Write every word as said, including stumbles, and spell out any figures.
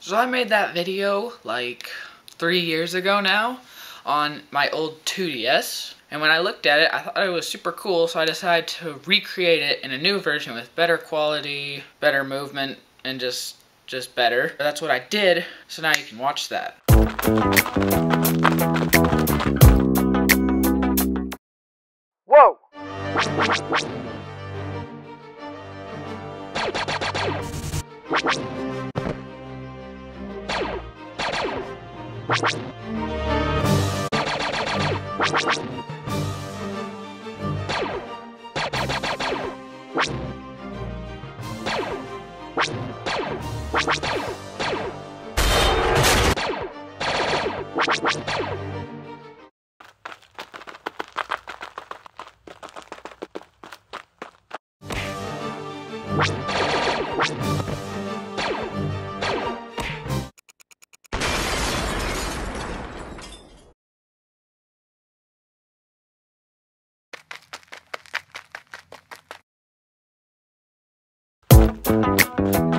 So I made that video like three years ago now on my old two D S, and when I looked at it I thought it was super cool, so I decided to recreate it in a new version with better quality, better movement, and just just better. That's what I did, so now you can watch that. Whoa! Thank you.